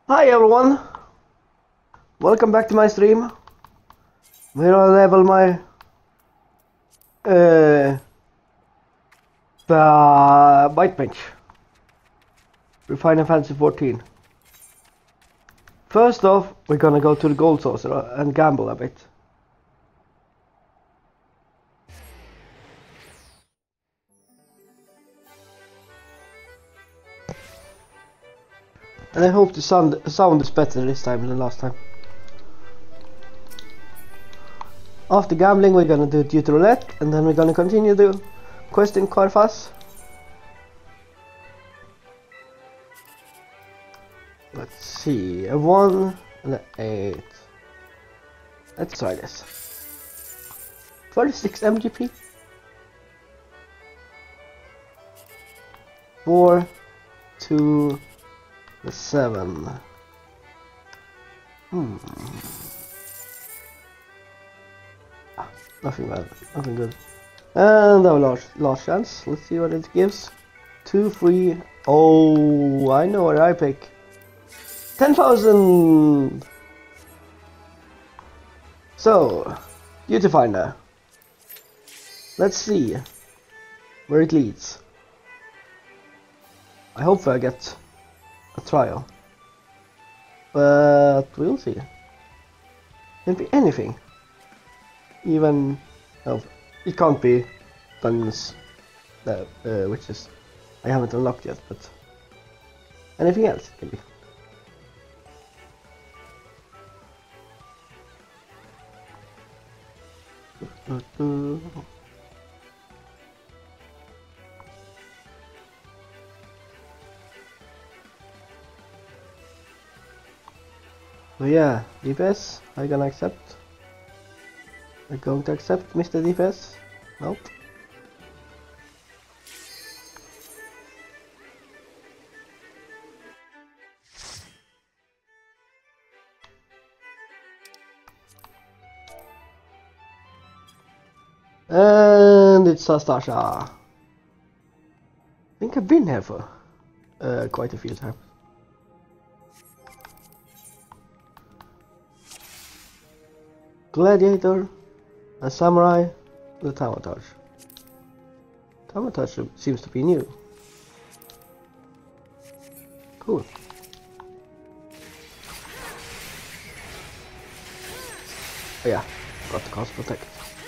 Hi everyone, welcome back to my stream. Where I level my bite bench for Final Fantasy 14. First off, we're gonna go to the gold saucer and gamble a bit. And I hope the sound is better this time than last time. After gambling, we're gonna do Duty Roulette, and then we're gonna continue the quest in Qarfas. Let's see, a 1 and an 8. Let's try this. 36 MGP. 4, 2, 7. Nothing bad, nothing good. And our last chance. Let's see what it gives. 2, 3. Oh, I know what I pick. 10,000. So, Duty Finder. Let's see where it leads. I hope I get a trial, but we'll see. Can be anything. Even it can't be dungeons, which is I haven't unlocked yet, but anything else it can be. So yeah, DPS, I gonna accept. I'm going to accept Mr. DPS. Nope. And it's Sastasha. I think I've been here for quite a few times. Gladiator, a samurai, the Tamatage. Tamatage seems to be new. Cool. Oh yeah, got the cast protect.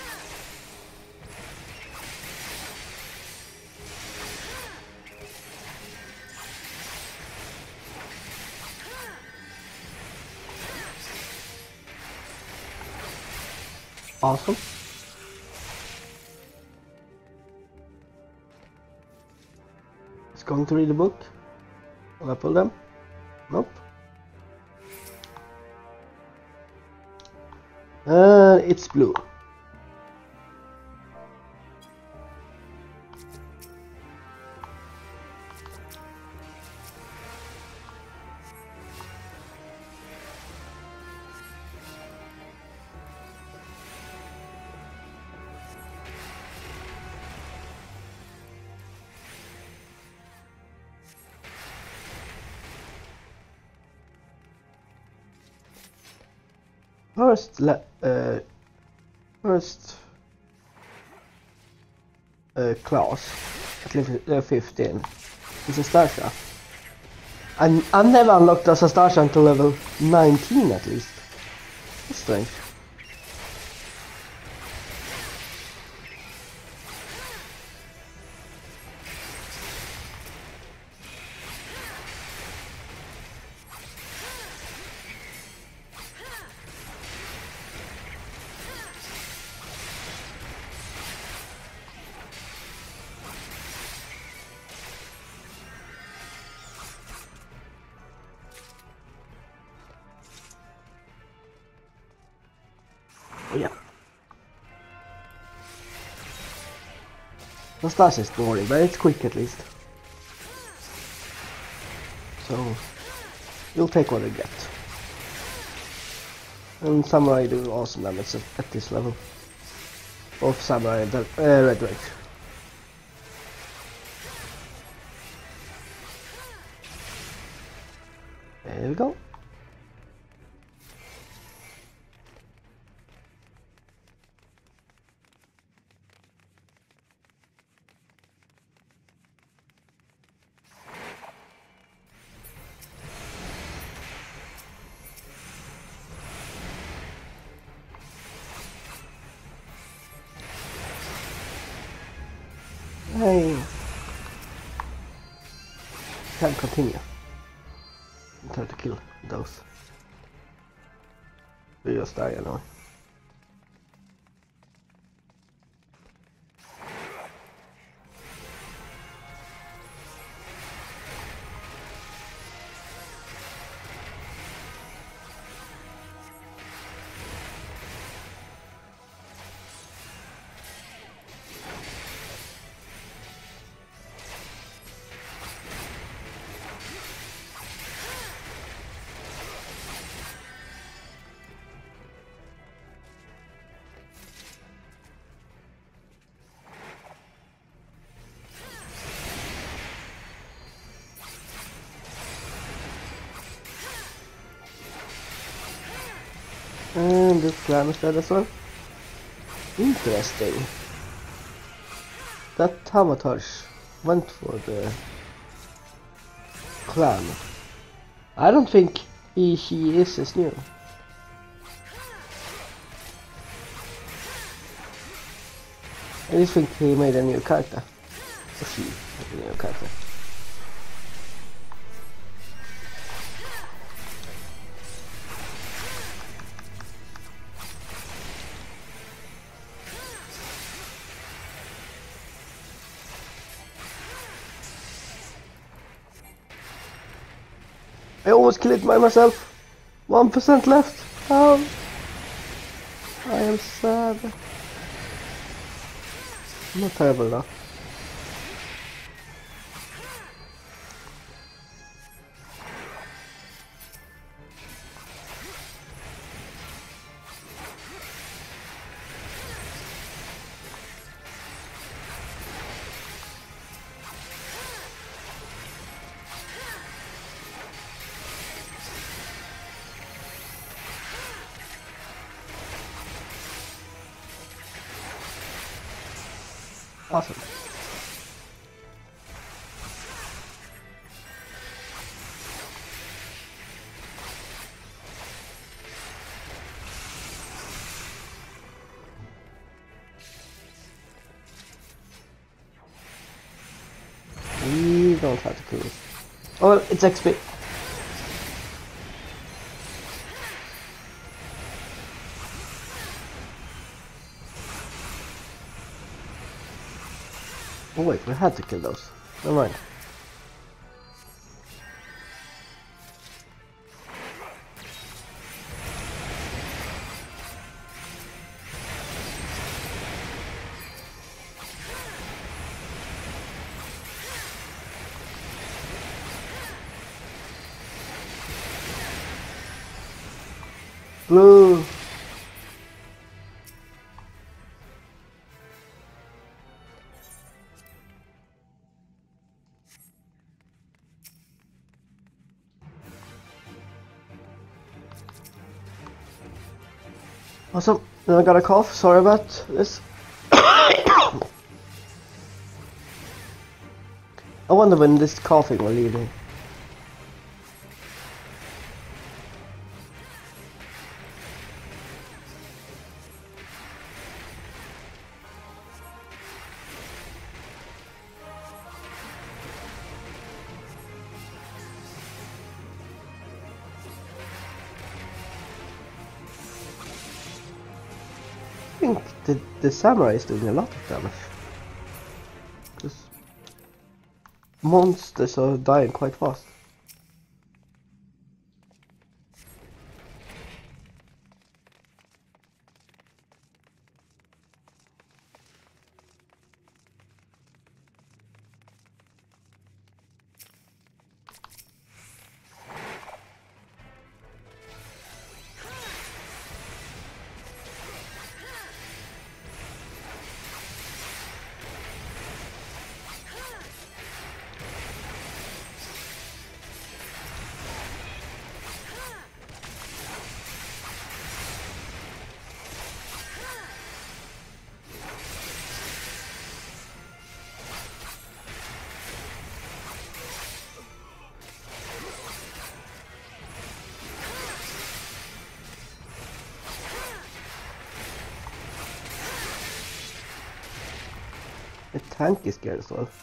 Awesome. It's going to read the book. Will I pull them? Nope. It's blue. First class at level 15 is Sastasha. I've never unlocked a Sastasha until level 19 at least. That's strange. Oh yeah. Nostalgia is boring, but it's quick at least. So, you'll take what you get. And Samurai do awesome damage at this level. Both Samurai and Red Rage. There we go. I can continue. Try to kill those. We just die anyway. And this clan is dead as well. Interesting. That Tamatage went for the clan. I don't think he is as new. I just think he made a new character. Or she made a new character. I almost killed by myself. 1% left. Oh, I am sad. Not terrible though. Awesome. We don't have to kill it. Oh, well, it's XP. Oh wait, we had to kill those. Never mind. Blue. Awesome. I got a cough. Sorry about this. I wonder when this coughing will leave me. I think the samurai is doing a lot of damage. Because monsters are dying quite fast. The tank is scared as well.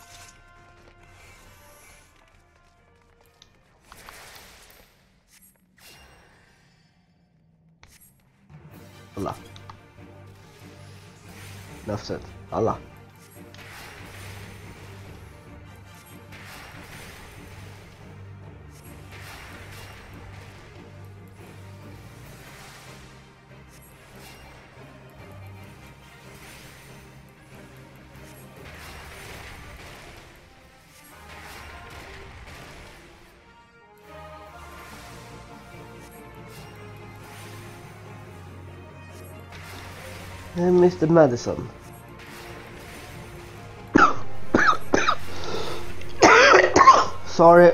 Allah. Enough said. Allah. And Mr. Madison. Sorry.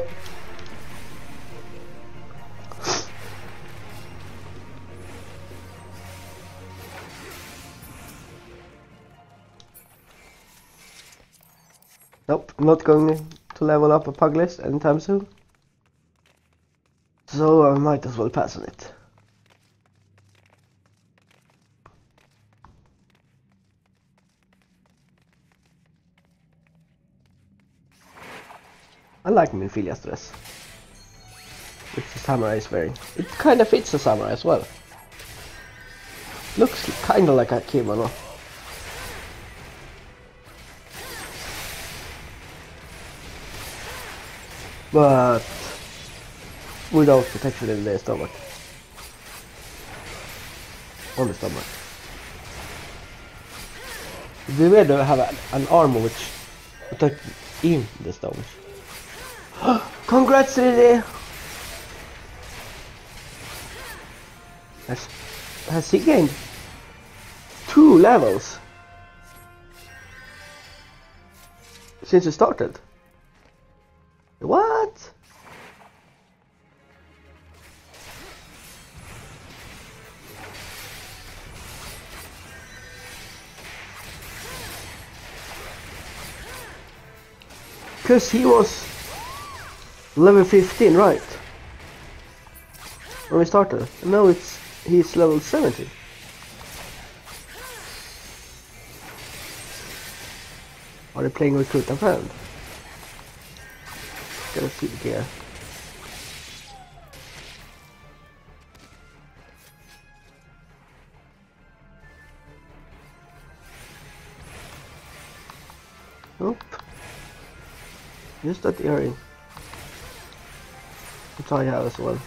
Nope, I'm not going to level up a Pugless anytime soon. So I might as well pass on it. I like Minfilia's dress, which the samurai is wearing. It kind of fits a samurai as well. Looks kind of like a kimono. But without protection in the stomach. On the stomach. It'd be weird to have an armor which protects in the stomach. Congrats, Lily! Has he gained 2 levels since he started? What? Because he was level 15, right? When we started. And now he's level 70. Are they playing Recruit and Friend? Gotta see the gear. Nope. Just that earring. Which I have as well.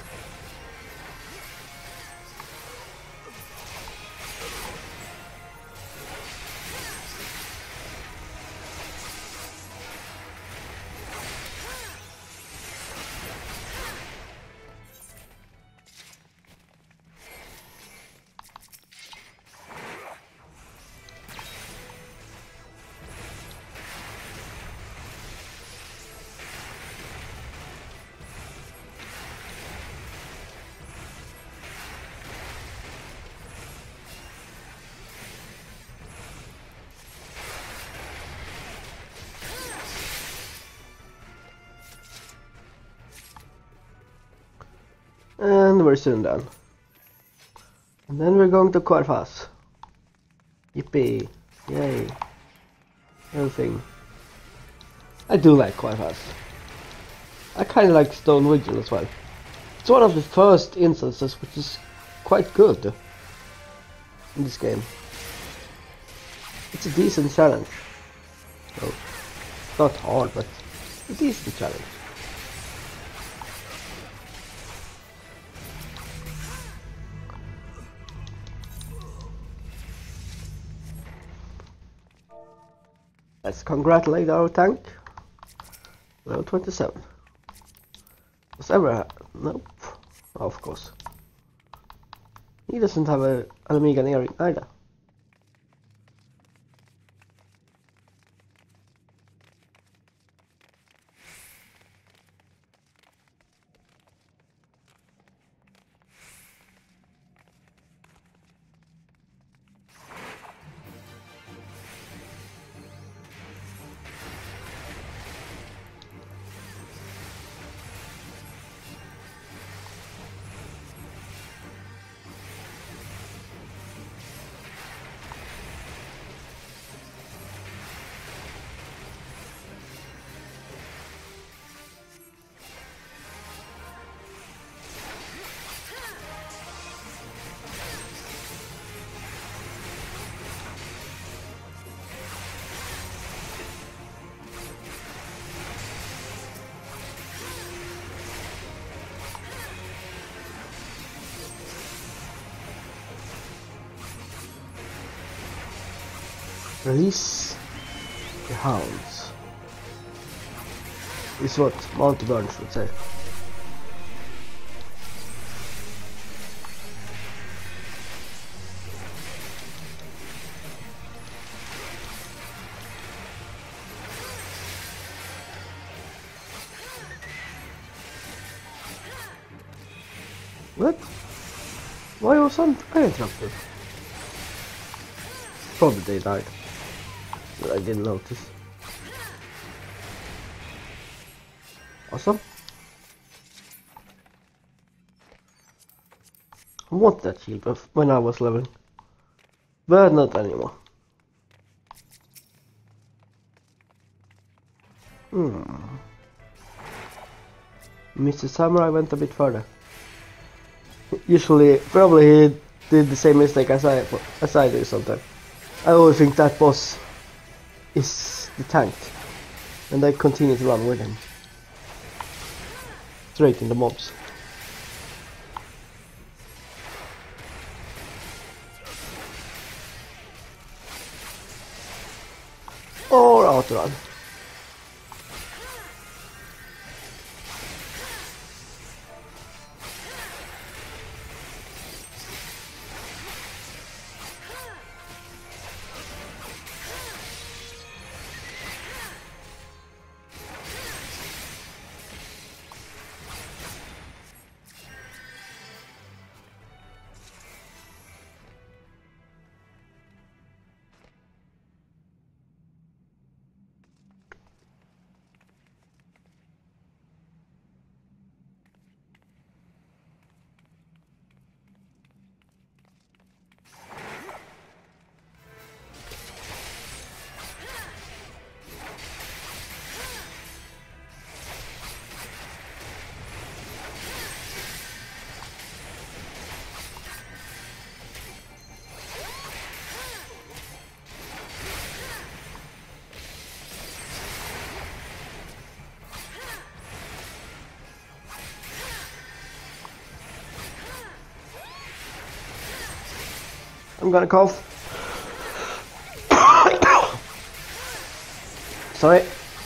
And we're soon done. And then we're going to Quarfas. Yippee. Yay. Everything. I do like Quarfas. I kinda like Stone Vigil as well. It's one of the first instances which is quite good in this game. It's a decent challenge. So, it's not hard, but a decent challenge. Let's congratulate our tank. Level 27. Was ever... Nope. Oh, of course. He doesn't have an Amiga earring either. Release the hounds. Is what Monty Burns would say. What? Why wasn't I interrupted? Probably they died. But I didn't notice. Awesome. I want that shield when I was leveling. But not anymore. Mr. Samurai went a bit further. Usually, probably he did the same mistake as I do sometimes. I always think that boss is the tank, and I continue to run with him. Straight in the mobs. Or outrun. I'm gonna cough. Sorry.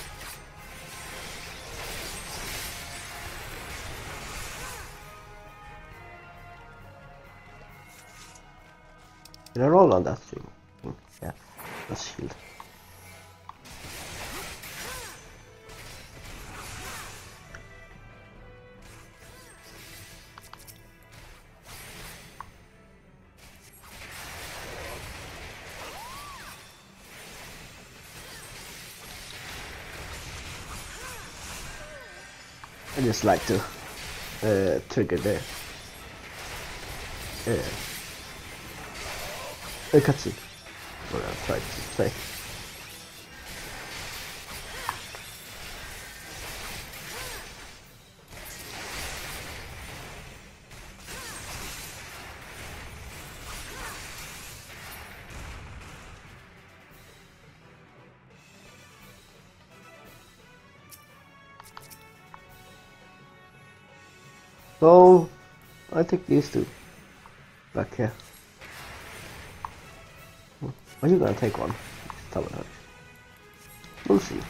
Did I roll on that thing? Yeah, that's shield. I just like to trigger the cutscene. What I'm trying to say. So I take these two back here. Are you gonna take one? Tell me. We'll see.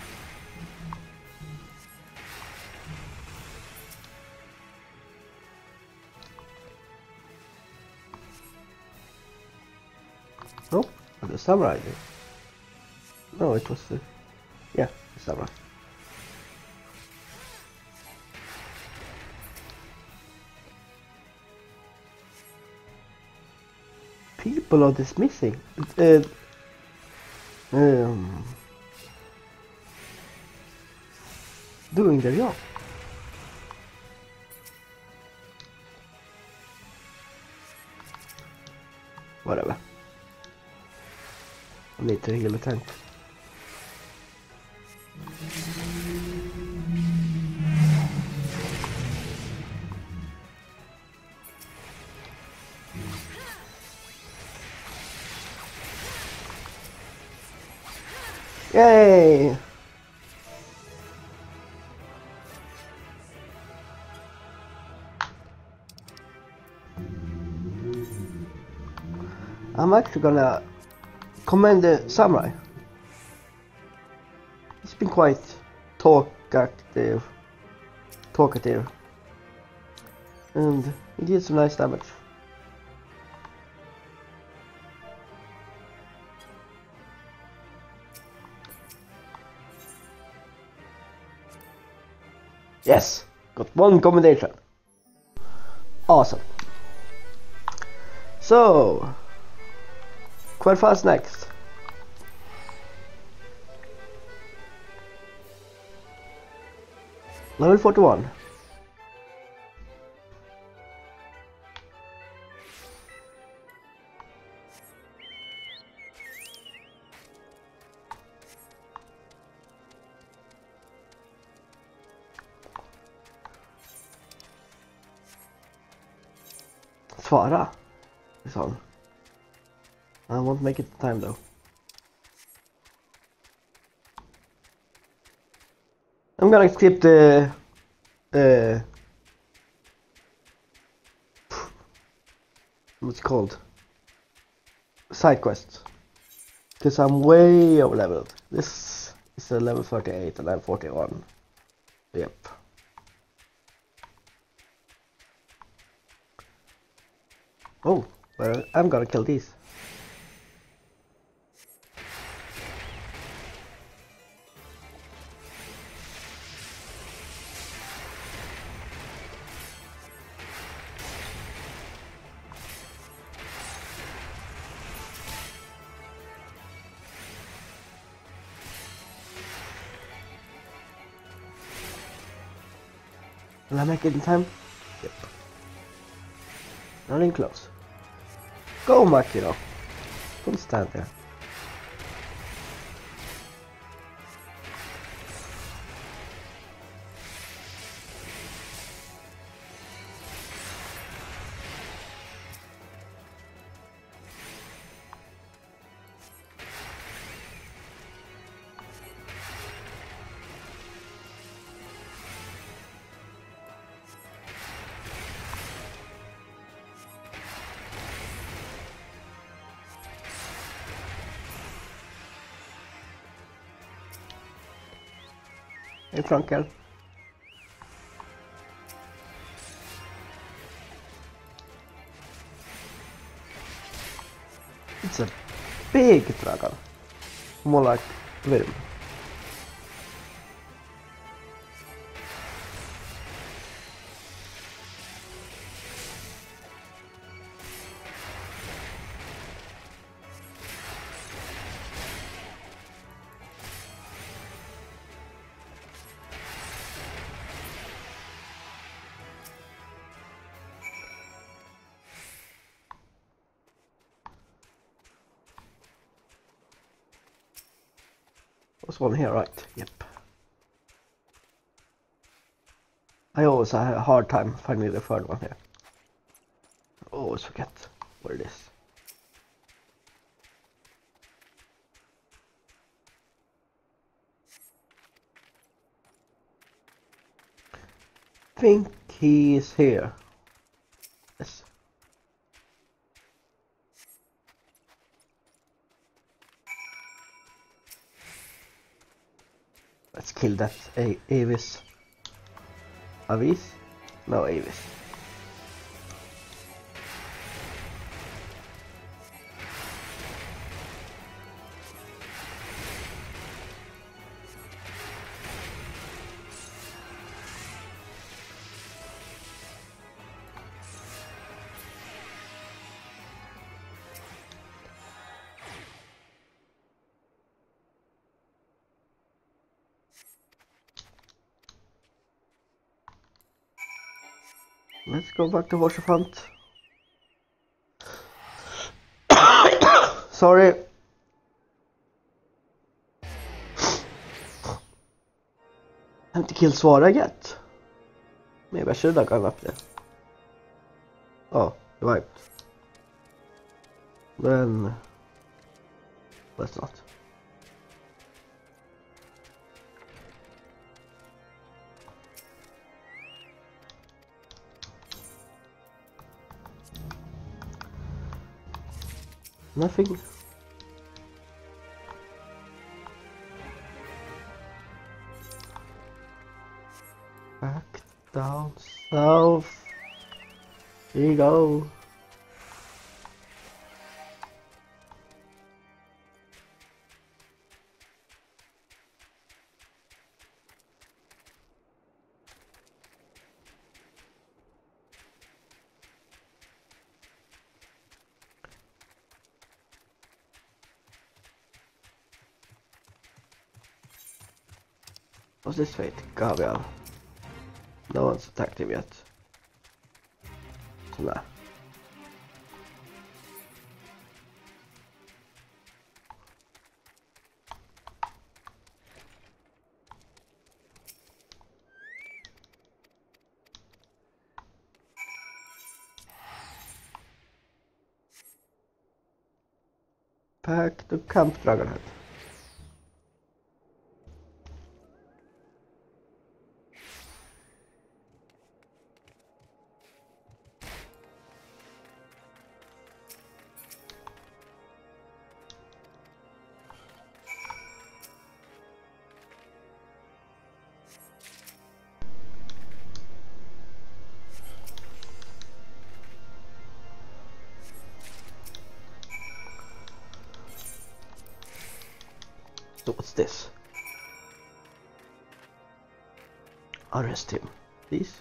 No, the samurai did. No, it was the the samurai. People are dismissing. Doing their job. Whatever. I need to heal the tank. Yay! I'm actually gonna commend the samurai. He's been quite talkative, and he did some nice damage. Yes, got one combination. Awesome. So, Quel'Thas next. Level 41. Svara, is on. I won't make it in time though. I'm gonna skip the what's it called? Side quests. Because I'm way over leveled. This is a level 38 and I'm 41. Yep. Oh, well, I'm gonna kill these. Will I make it in time? Yep. Running close. Go, Makiro. Don't stand there. Hey, Frankel. It's a big dragon. More like Virm. There's one here, right? Yep. I always have a hard time finding the third one here. I always forget where it is. I think he is here. Yes. Let's kill that Avis. Avis? No, Avis. Let's go back to Waterfront. Sorry. Have to kill Svara yet. Maybe I should have gone up there. Oh, right. Then let's not. Nothing. Back down south. Here you go. What's this fate? Gabriel. No one's attacked him yet. So nah. Back to Camp Dragonhead. So what's this? Arrest him, please.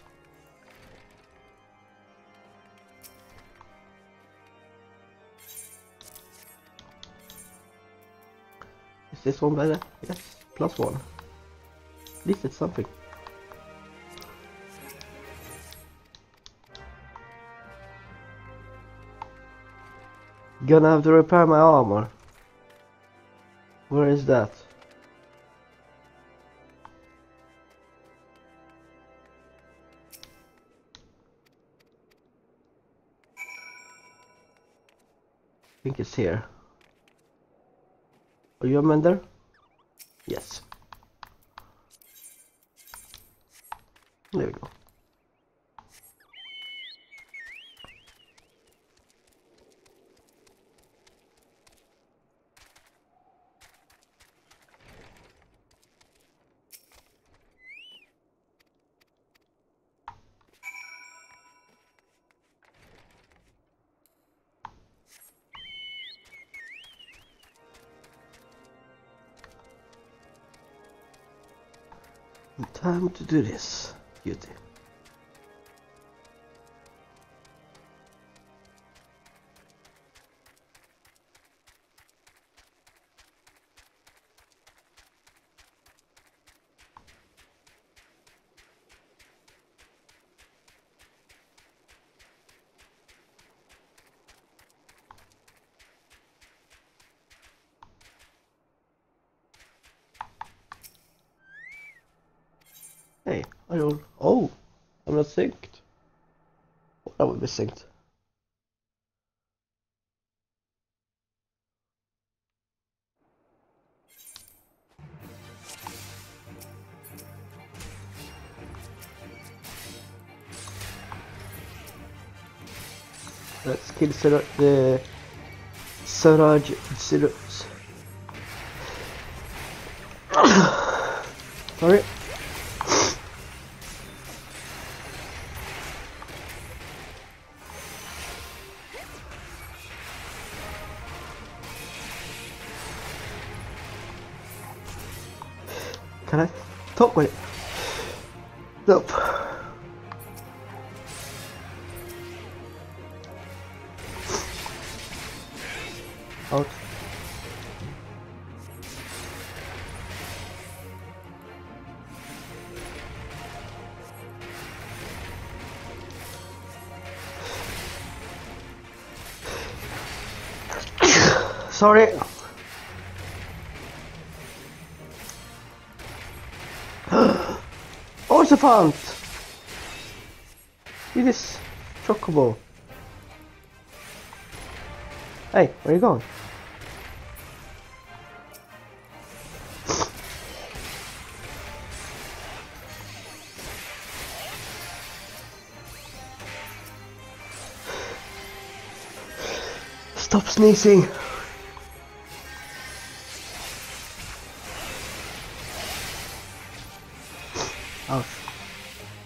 Is this one better? Yes, +1. At least it's something. Gonna have to repair my armor. Where is that? I think it's here. Are you a mender? Yes. There we go. Time to do this, beauty. Hey, I don't. Oh, I'm not synced. Well, I will be synced. Let's kill the Suraj. Sorry. Can I talk with it? Nope. Out. Sorry. Orthofant! It is chocobo. Hey, where are you going? Stop sneezing! Ouch.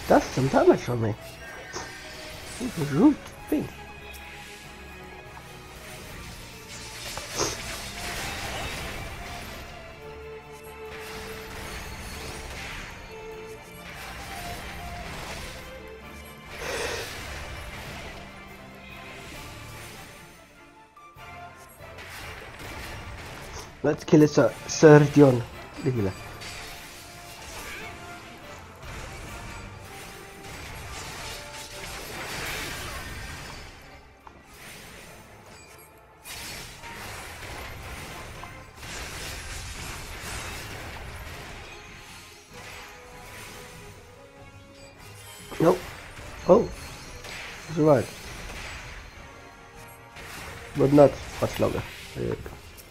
does some damage on me. It's a rude thing. Let's kill Serdion. Lihile. Nope. Oh, survived. But not much longer. There you go.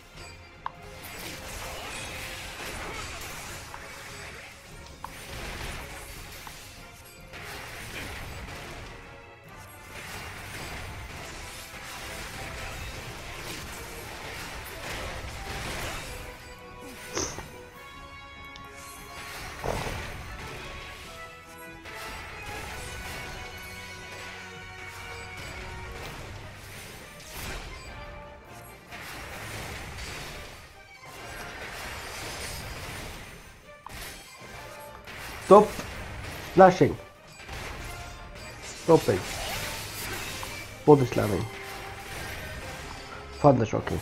Stop slashing. Stopping. Body slamming. Thunder shocking.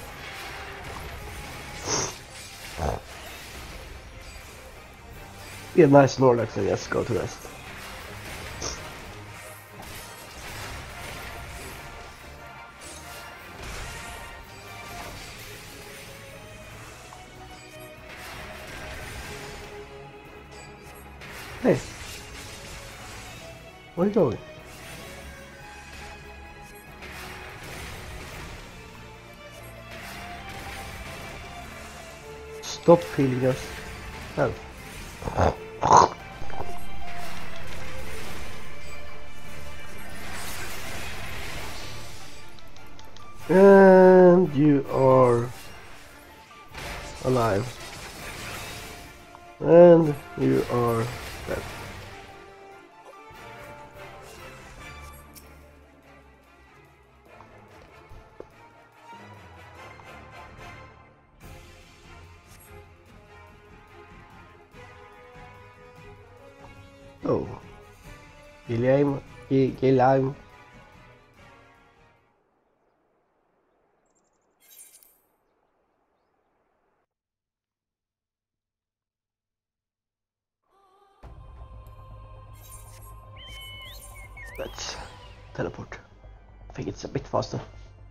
Be a nice Snorlax and just go to rest. Hey, where are you going? Stop healing yourself. And you are alive. And you are dead. Oh. Gilheim. Let's teleport. I think it's a bit faster.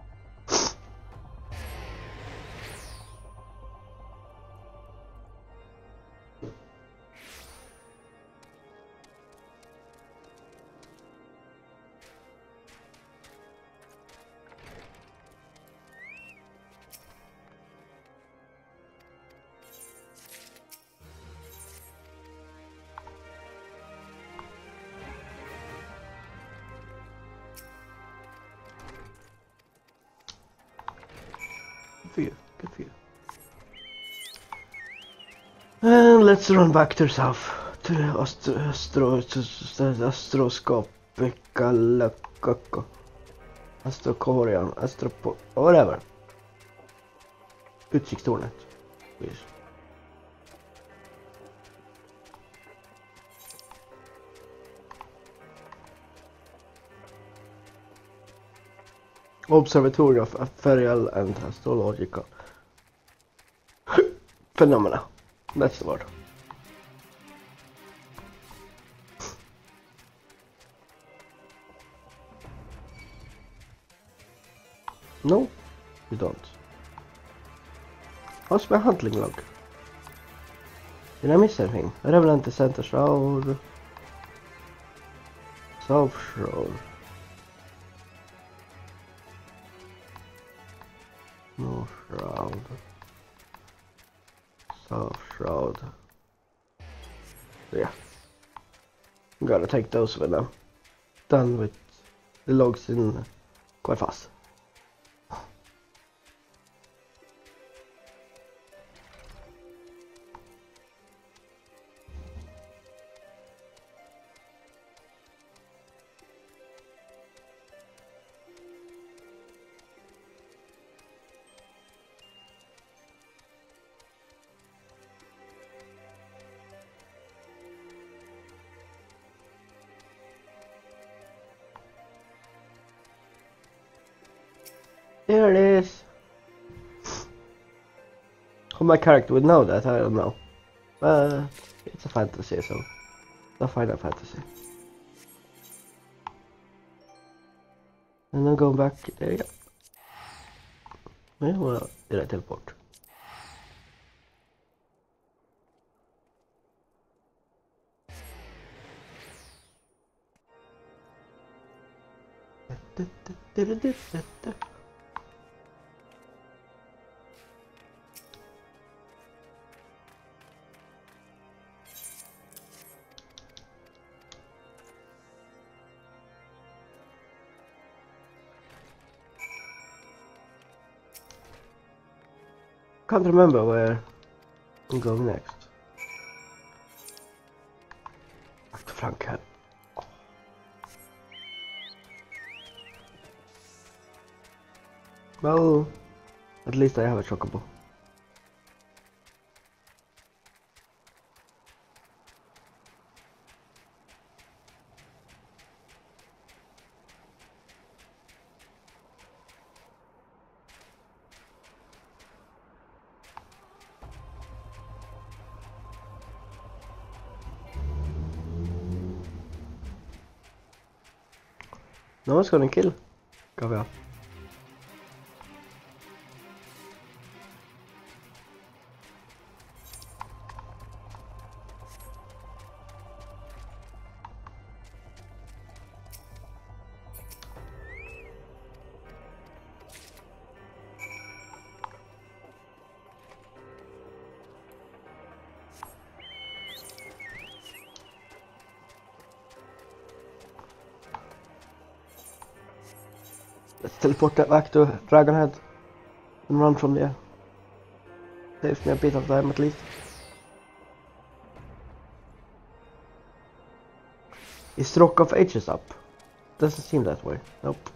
Good for you. Good for you. And let's run back to the south. To Astroskopikalakako. Astrokorian. Whatever. Utkikstornet. Please. Observatory of Ethereal and Astrological Phenomena. That's the word. No, you don't. How's my hunting log? Did I miss anything? Revenant the Center Shroud. South Shroud. North Shroud. South Shroud. Yeah. Gotta take those when I'm done with the logs in quite fast. There it is. How my character would know that, I don't know. It's a fantasy, so a Final Fantasy. And then going back there, yeah. Yeah, well, did I teleport? Can't remember where I'm going next. Back to Flankhead. Well, at least I have a chocobo. No one's gonna kill Gabriel. Let's teleport that back to Dragonhead and run from there. Saves me a bit of time at least. Is Rock of Ages up? Doesn't seem that way. Nope.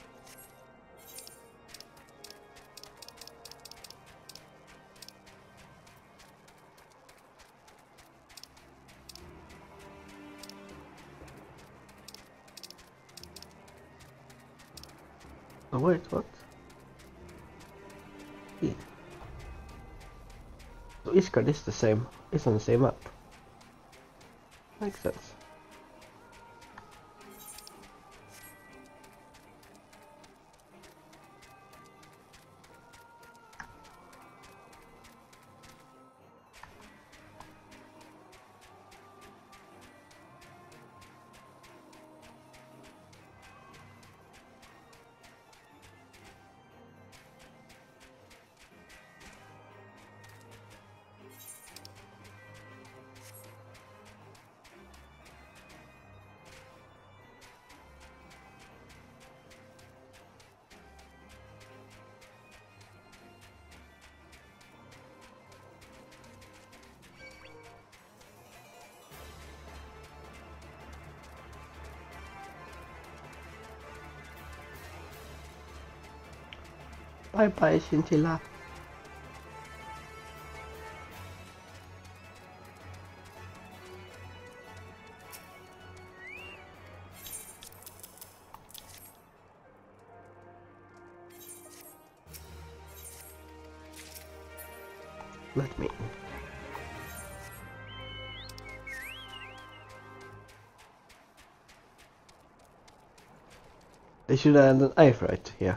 Oh wait, what? Yeah. So Ishgard is the same. It's on the same map. Makes sense. Bye bye, Scintilla. Let me in. They should add an Ifrit here.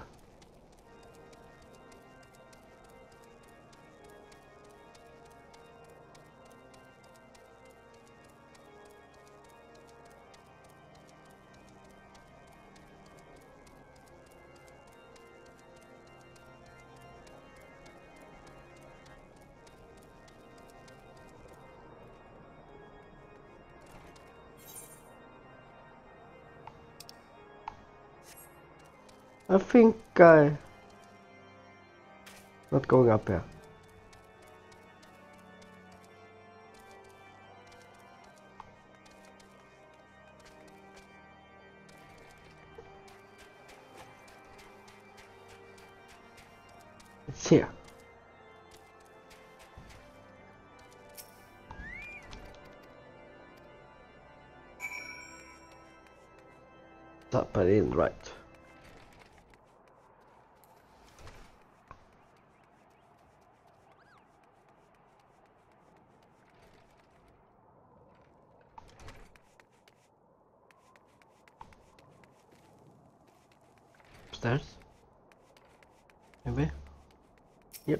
I think not going up here. It's here. Up and in right. upstairs. Maybe. Yep.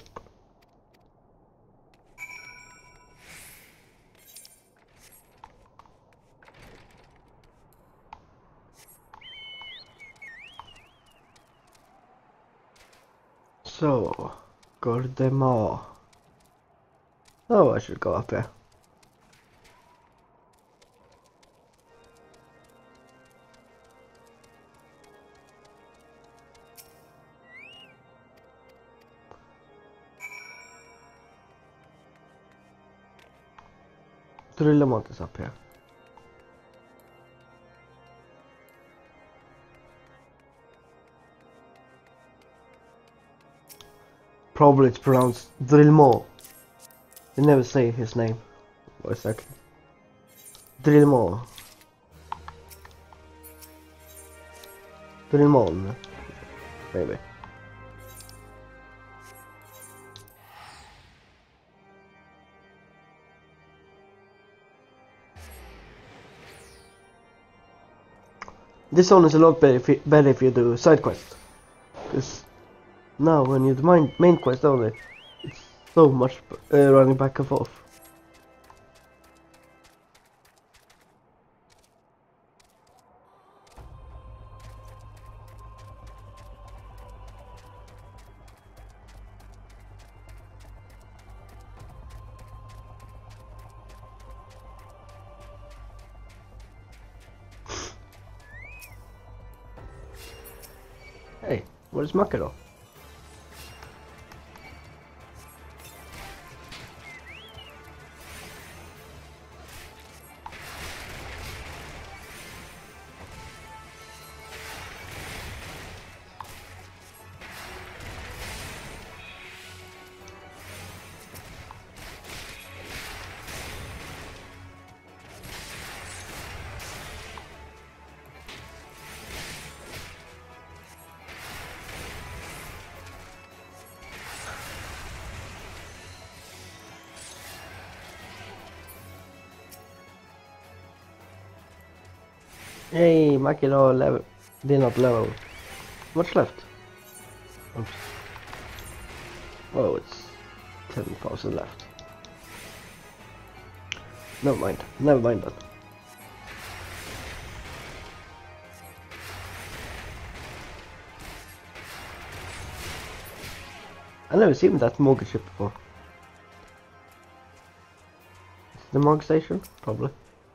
So, Gordemar. Oh, I should go up here. Drillemont is up here. Probably it's pronounced Drillmo. They never say his name. For a second. Drillmo. Drillmon. Maybe. This one is a lot better if you do side quest. Because now when you do main quest only, it's so much running back and forth. Hey, what is Makaro? Hey, Makiro level did not level. What's left? Oops. Oh, it's 10,000 left. Never mind that. I've never seen that morgue ship before. Is it the morgue station? Probably.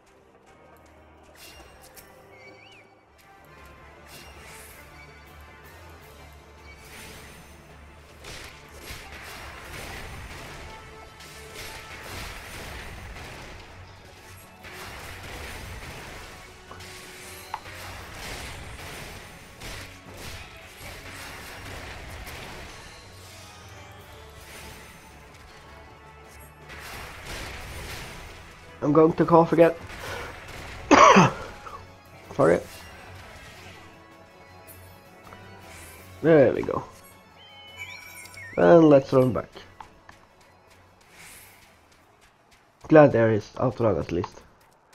I'm going to cough again. Sorry. There we go. And let's run back. Glad there is outrun at least.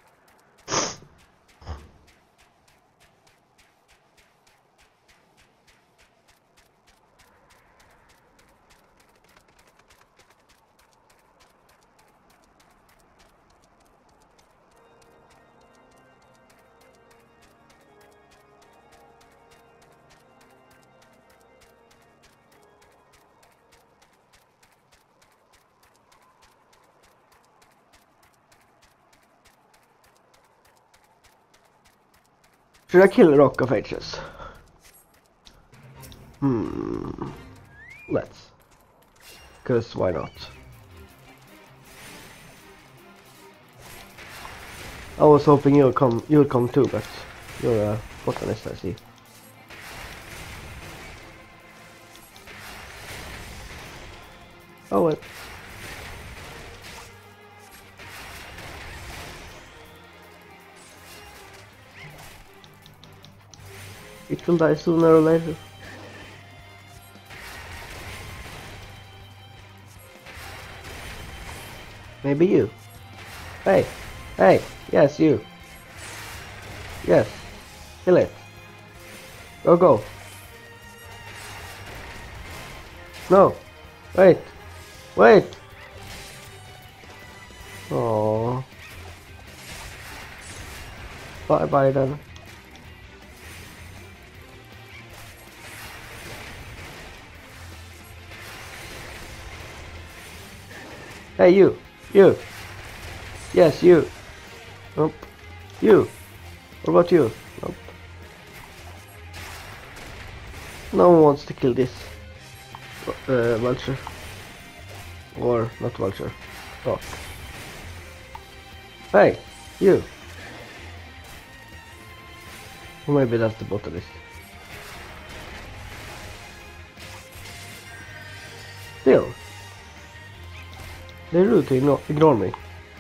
Should I kill Rock of Ages? Let's. Cause why not? I was hoping you'll come too, but you're a botanist, I see. Oh well. It will die sooner or later. Maybe you. Hey! Hey! Yes, you! Yes! Kill it! Go, go! No. Wait. Wait. Oh. Bye bye then. Hey you. You. Yes, you. Nope. You. What about you? Nope. No one wants to kill this vulture. Or not vulture. Rock. Hey, you. Or maybe that's the botanist. Still. They're rude to ignore me.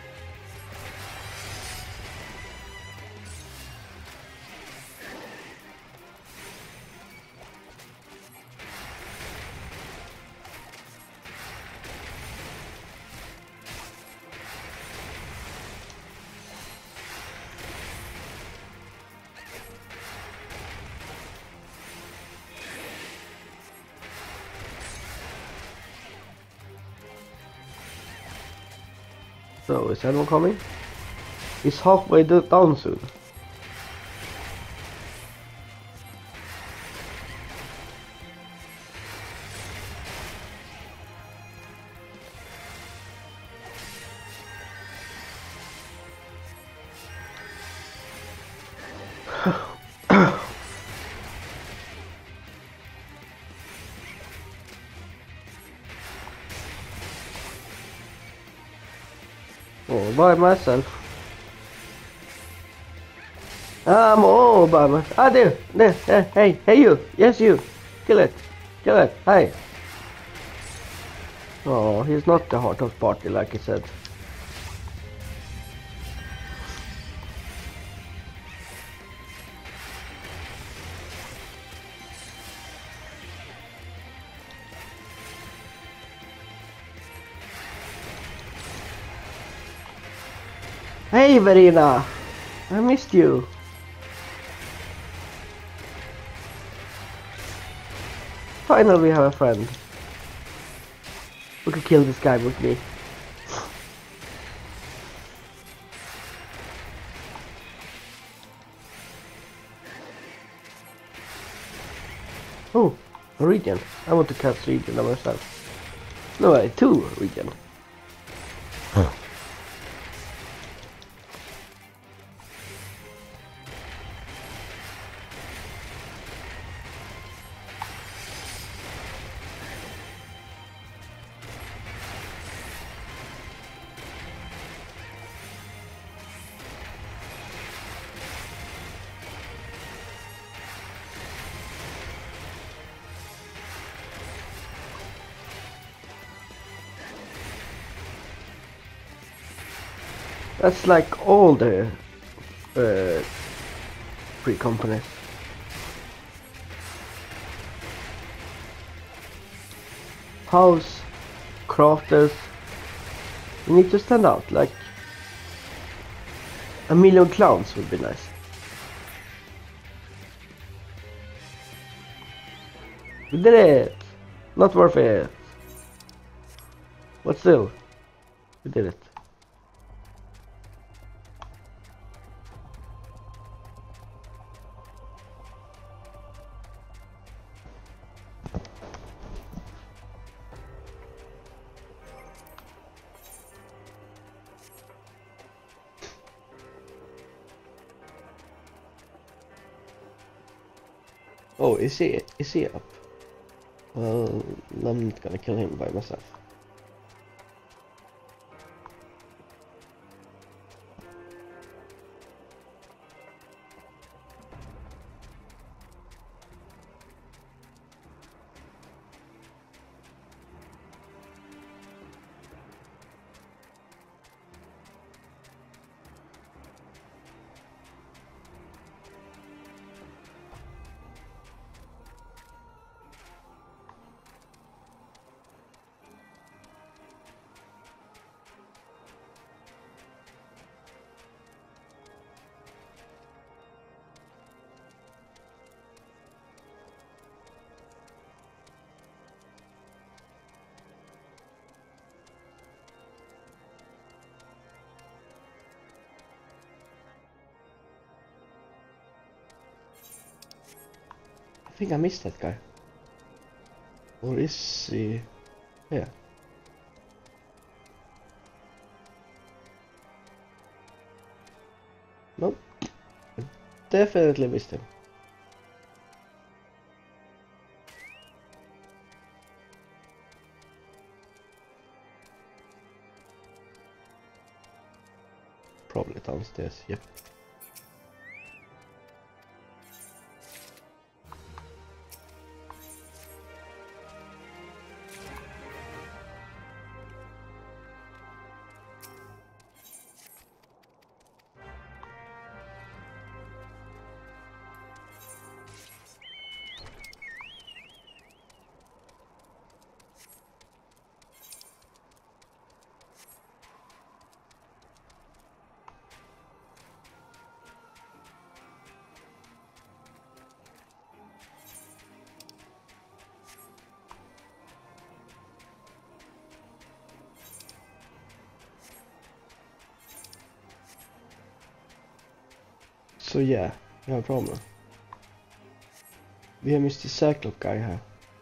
So, is anyone coming? He's halfway down soon. All by myself. I'm all by myself. Ah, there, hey, you, yes, you. Kill it, hey. Oh, he's not the heart of party like he said. Hey, Verena, I missed you. Finally, we have a friend who can kill this guy with me. Oh, a regen. I want to catch regen by myself. No, wait, 2 regen. That's like all the free companies. House, crafters. You need to stand out, like a million clowns would be nice. We did it! Not worth it. But still, we did it. Oh, is he up? Well, I'm not gonna kill him by myself. think I missed that guy. Or is he... Yeah. Nope. I definitely missed him. Probably downstairs, yep. So yeah, we have a problem. Vi har Mr. Cyclop guy här.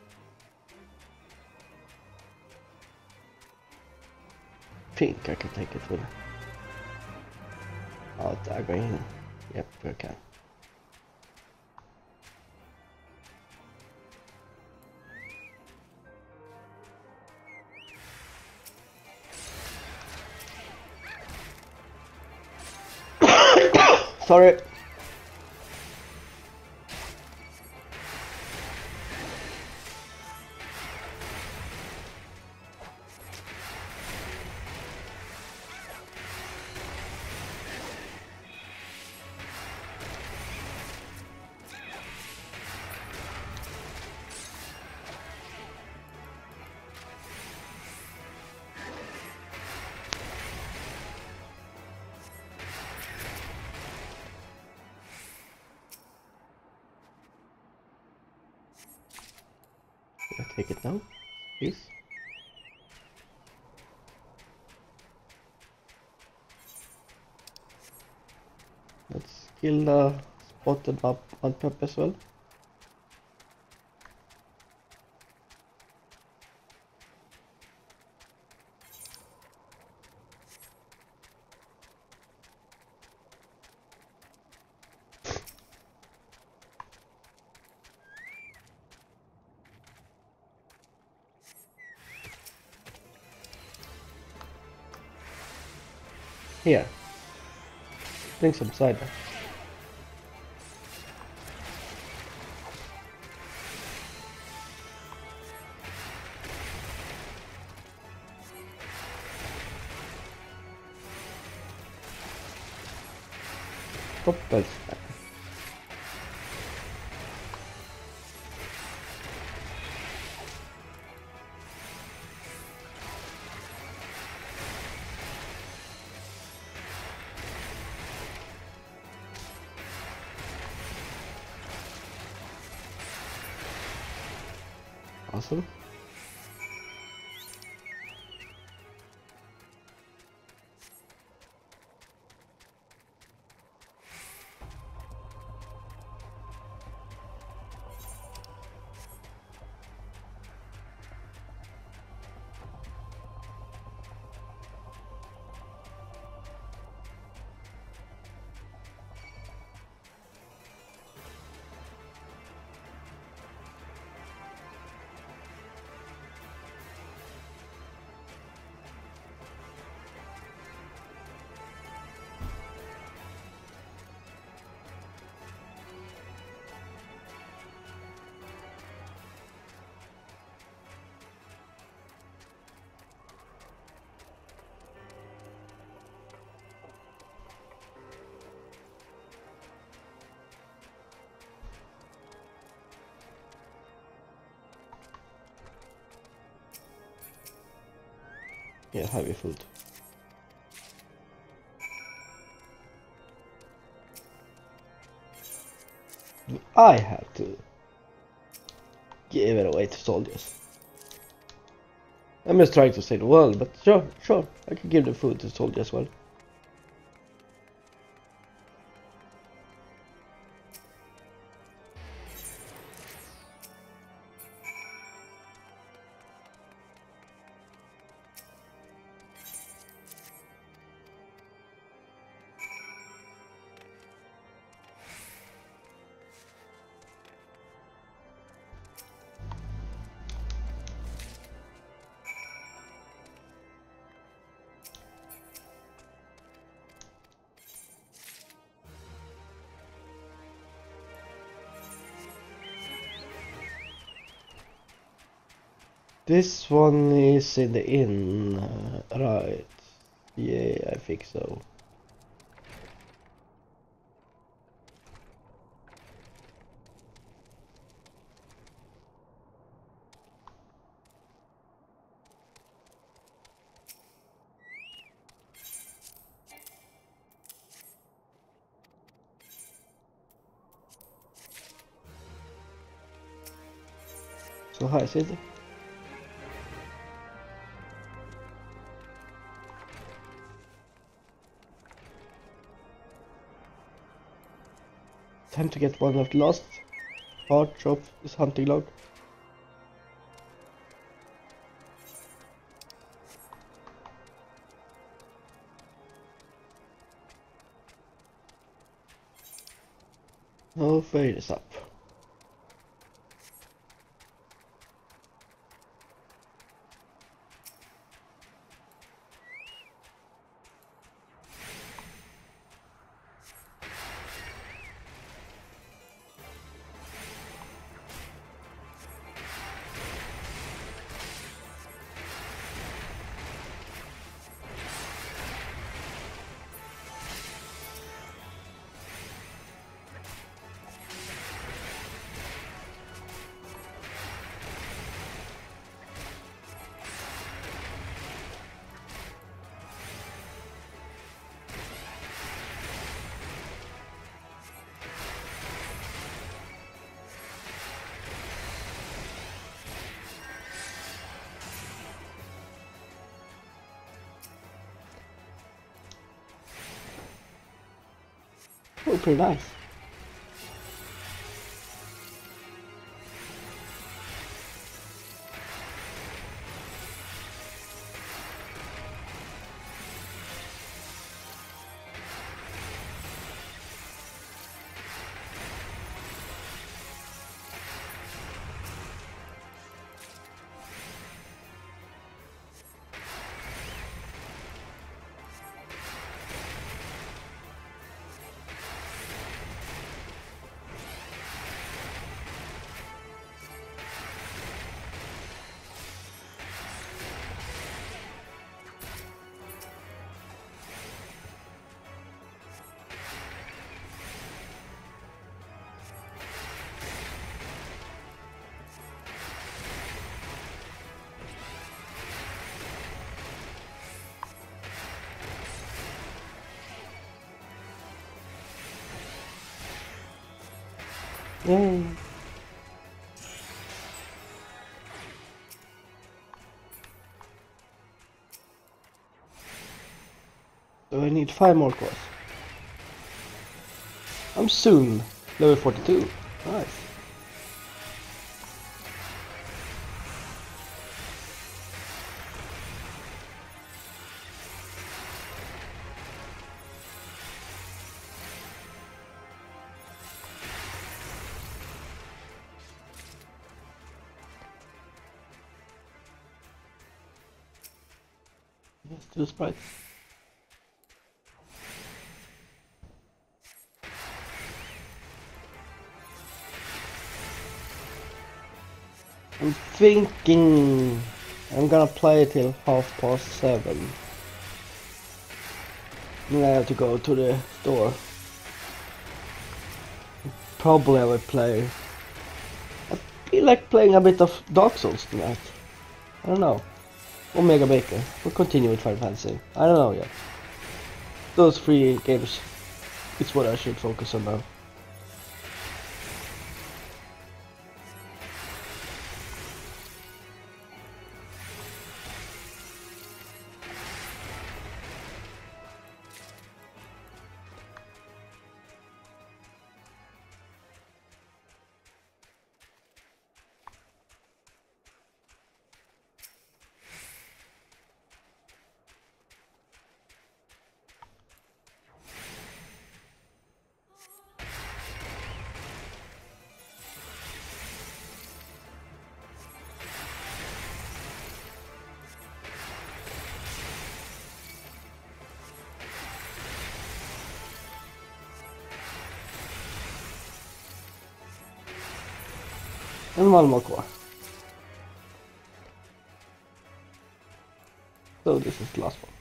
Think I can take it with out going. Yep, I can. Sorry. Can I take it now, please? Let's kill the spotted mud pup as well. Here. Drink some cider. Koppel. Awesome. Yeah, heavy food. I have to give it away to soldiers. I'm just trying to save the world, but sure, I can give the food to soldiers as well. This one is in the inn, right? Yeah, I think so. So high city. Time to get one of the last parts of this hunting log. Oh, fade is up. Oh, pretty nice. Yay. So I need 5 more cores. I'm soon level 42. Nice. Let's do the sprites. I'm thinking I'm gonna play till 7:30. Then I have to go to the store. Probably I will play. I feel like playing a bit of Dark Souls tonight. I don't know. Or Mega Baker. We'll continue with Final Fantasy. I don't know yet. Those 3 games. It's what I should focus on now. And 1 more core. So this is the last one.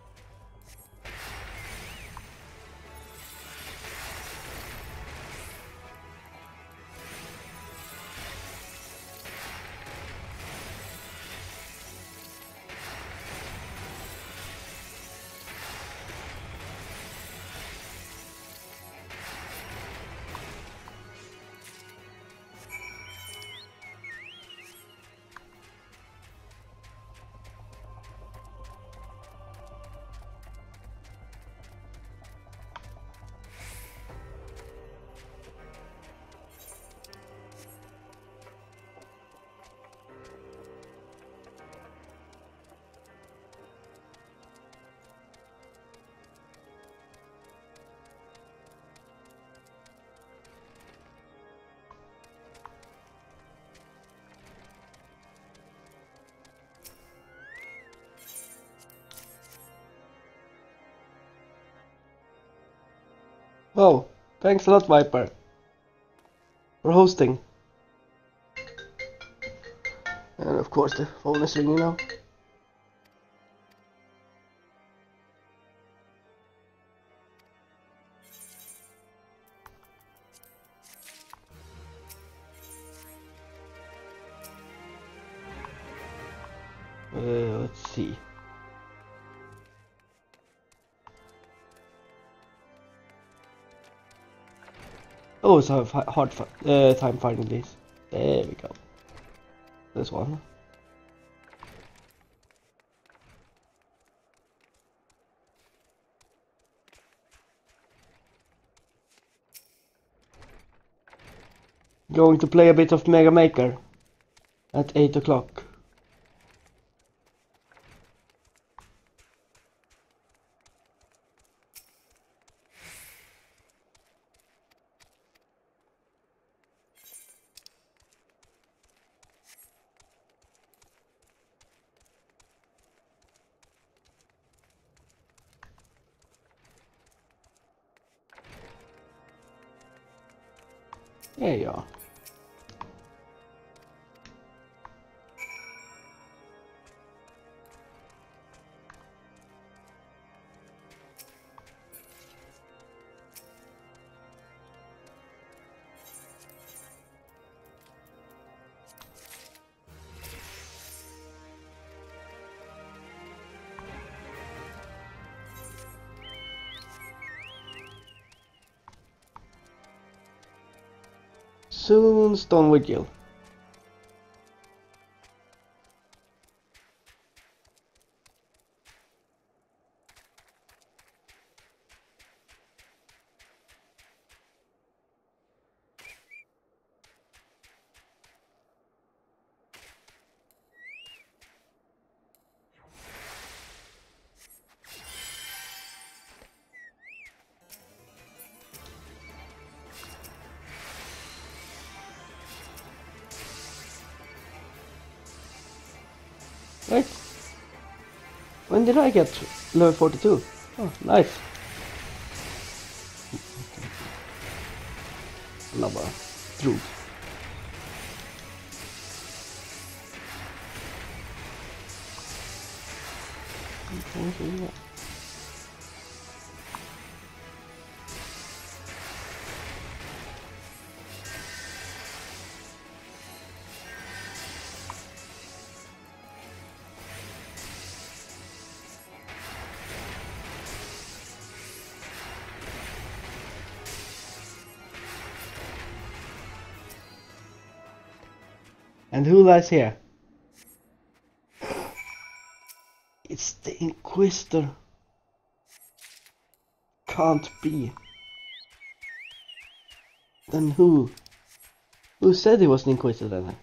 Oh, thanks a lot, Viper, for hosting. And of course the phone is ringing now. Let's see. Oh, it's a hard time finding these. There we go. This one. Going to play a bit of Mega Maker at 8 o'clock. There you are. Soon Stone Vigil. Right? When did I get level 42? Oh, nice. Lava. True. And who lies here? It's the Inquisitor. Can't be. Then who? Who said he was an Inquisitor then?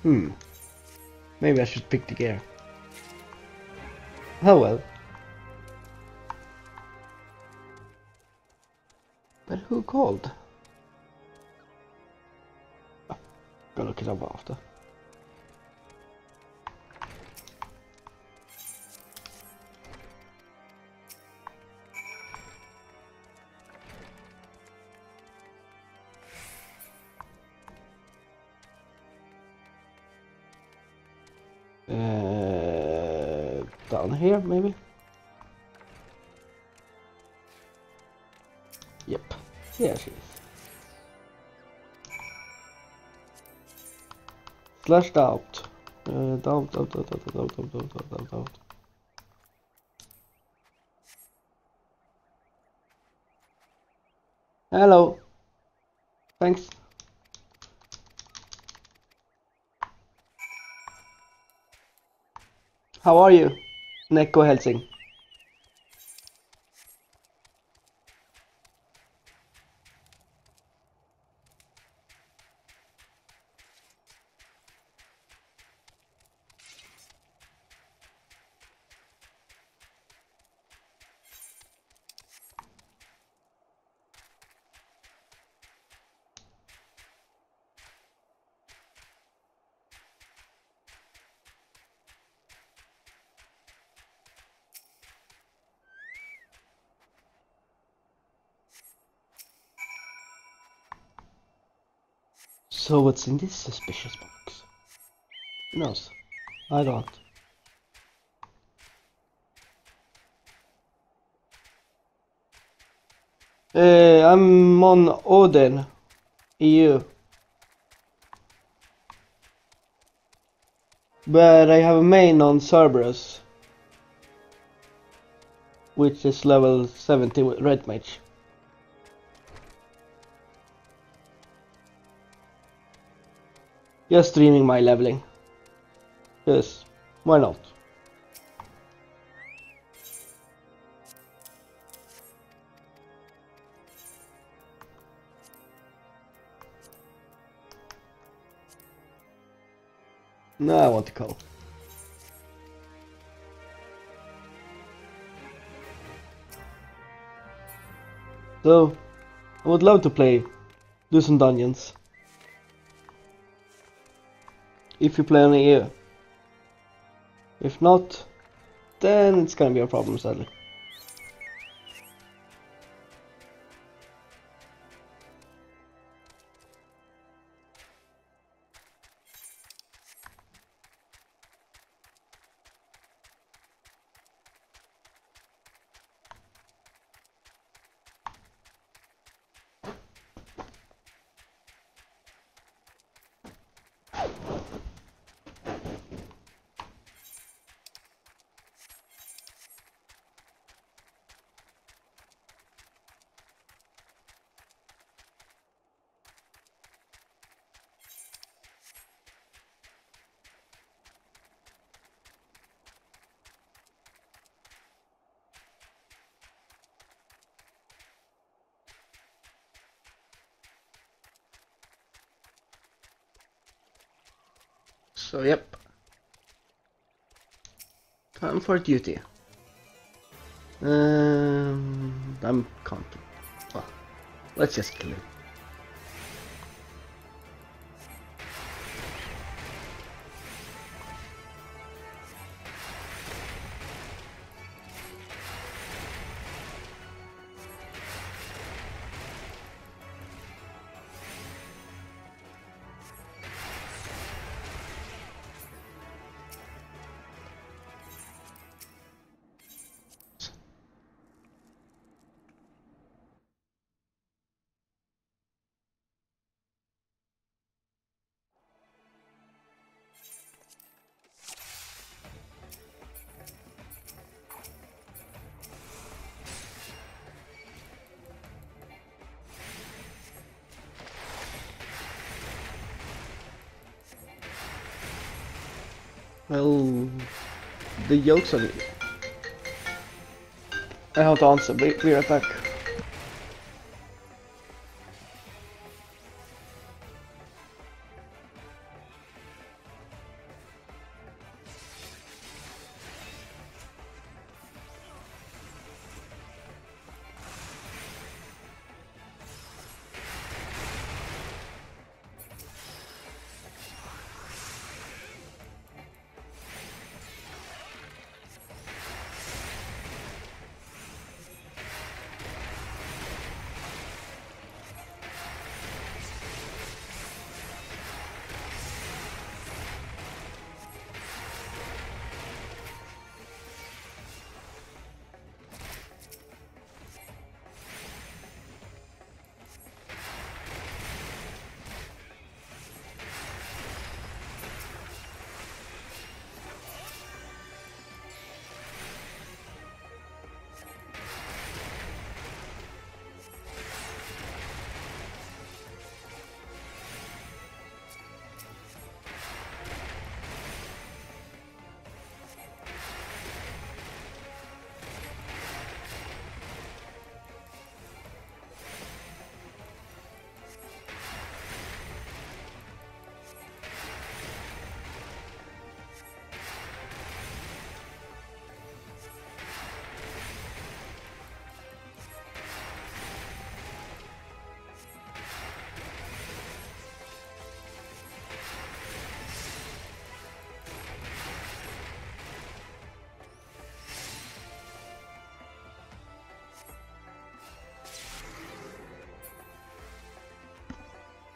Maybe I should pick the gear. Oh well. But who called? Oh, gotta look it up after. Down here, maybe? Yep, here she is. Slashed out. Doubt. Hello. Thanks. How are you, Neko Helsing? So what's in this suspicious box? Who knows? I don't. I'm on Odin, EU. But I have a main on Cerberus, which is level 70 with Red Mage. Just streaming my leveling. Yes, why not? No, I want to call. So, I would love to do some dungeons. If you play on EU. If not, then it's gonna be a problem, sadly. So yep. Time for duty. I'm counting. Well, let's just kill him. Well, the yolks are... I have to answer, be right back.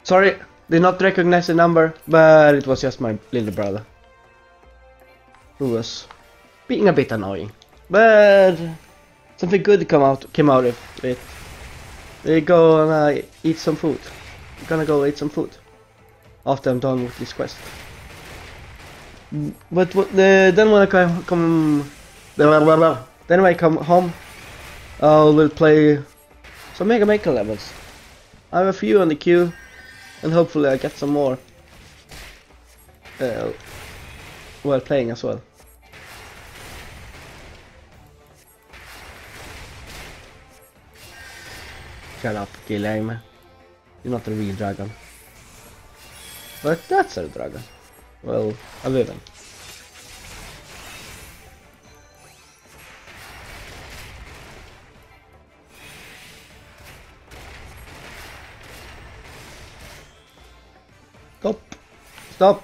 Sorry, did not recognize the number, but it was just my little brother who was being a bit annoying. But something good came out of it. We're gonna eat some food. We're gonna go eat some food after I'm done with this quest. But then when I come then when I come home, I will play some Mega Maker levels. I have a few on the queue, and hopefully I get some more while playing as well. Shut up, Guilherme. You're not a real dragon. But that's a dragon. Well, a living. Stop! Stop!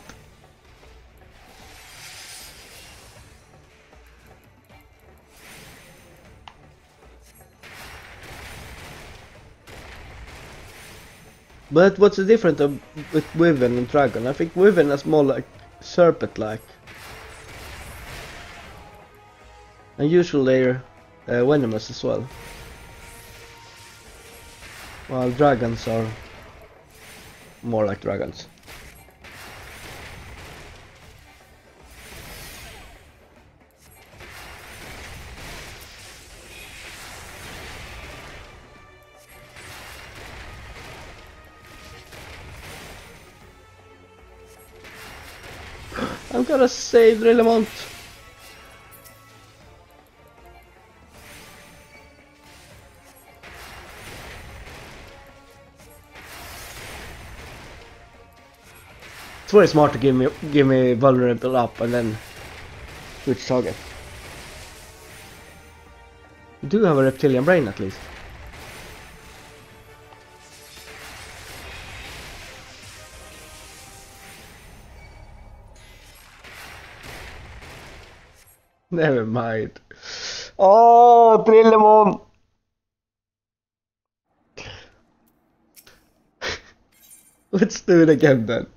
But what's the difference with Wyvern and Dragon? I think Wyvern is more like serpent-like. And usually they're venomous as well. While dragons are more like dragons. I'm gonna save Drillemont. It's very smart to give me vulnerable up and then switch target. You do have a reptilian brain at least. Never mind. Oh, Drillemon! Let's do it again then.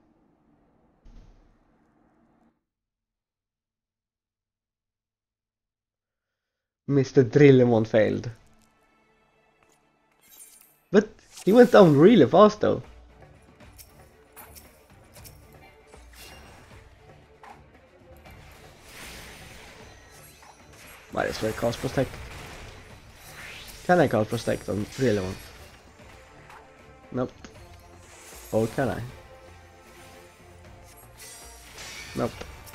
Mr. Drillemon failed. But he went down really fast though. Might as well cast protect. Can I cast protect on Drillemon? Nope. Or can I? Nope.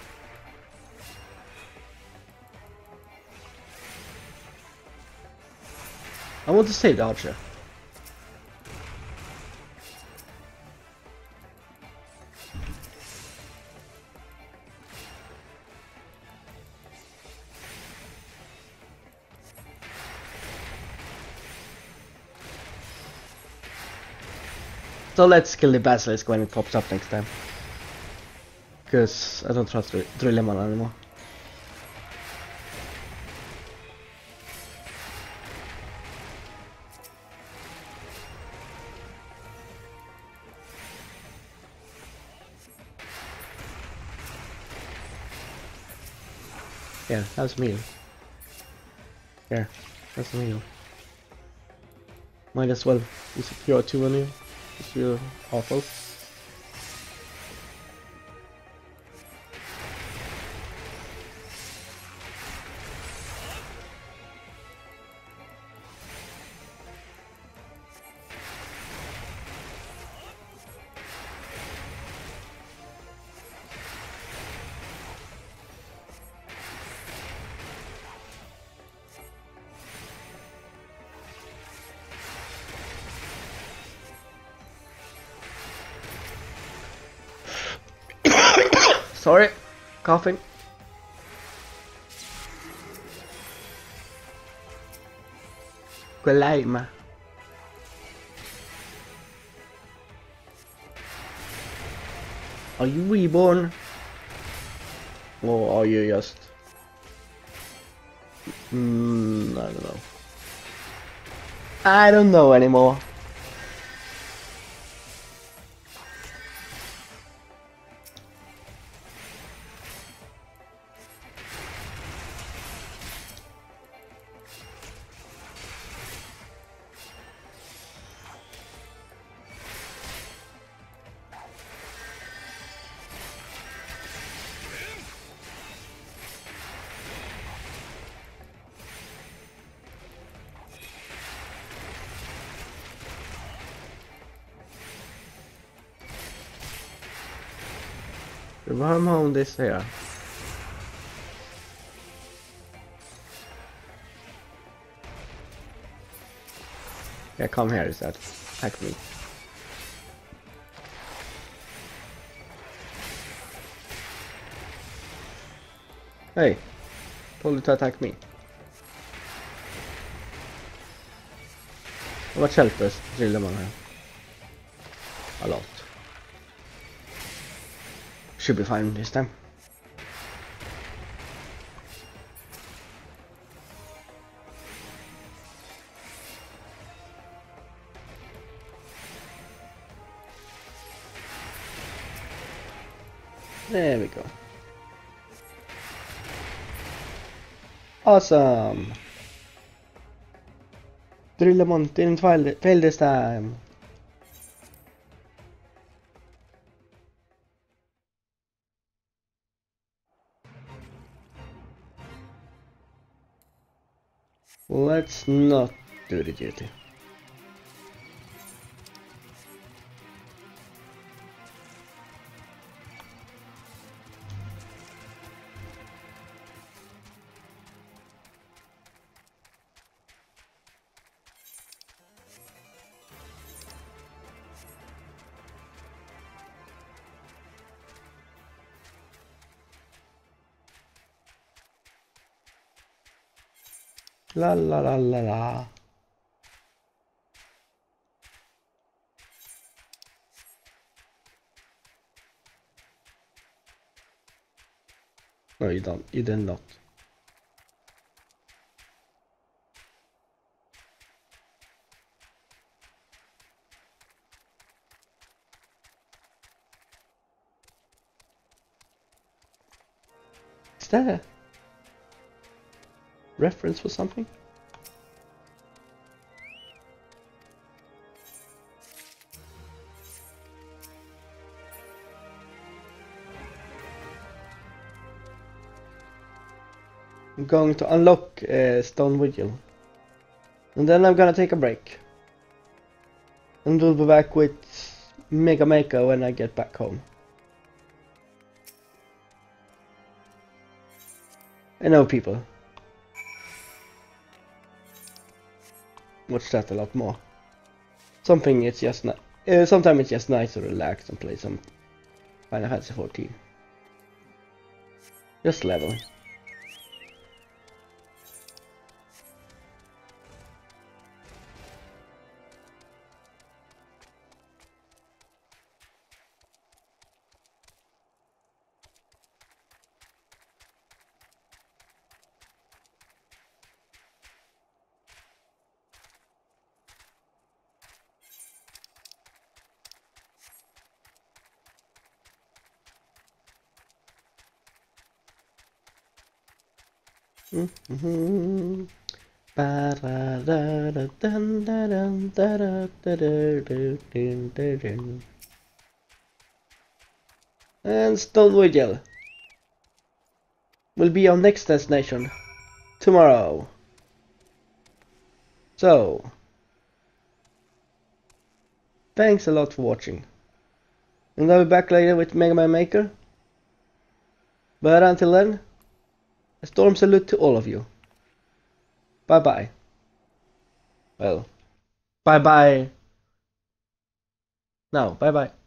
I want to save the archer. So let's kill the basilisk when it pops up next time. Because I don't trust Drillemon anymore. Yeah, that's meal. Here, that's meal. Might as well use a pure 2 on you. If you're awful. Sorry, coughing. Guilherme. Are you reborn? Or are you just... I don't know. I don't know anymore. Wormhole is here. Yeah, come here instead. Attack me. Hey, told you to attack me. How much health does Drillemon have? A lot. Should be fine this time. There we go. Awesome! Drillemon didn't fail this time. Let's not do the duty. La la la la la. No, you don't. You did not. Is that a reference for something? I'm going to unlock Stone Vigil. And then I'm gonna take a break. And we'll be back with Mega Maker when I get back home. I know people. Watch that a lot more. Something it's just sometimes it's just nice to relax and play some Final Fantasy 14. Just level. And Stone Vigil will be our next destination tomorrow. So, thanks a lot for watching. And I'll be back later with Mega Man Maker. But until then, a storm salute to all of you. Bye bye. Well, bye bye. No, bye bye.